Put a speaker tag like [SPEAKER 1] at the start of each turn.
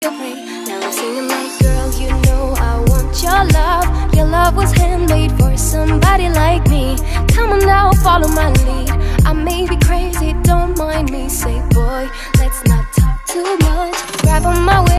[SPEAKER 1] Now I'm singing like, girl, you know I want your love. Your love was handmade for somebody like me. Come on now, follow my lead. I may be crazy, don't mind me. Say, boy, let's not talk too much. Grab on my waist.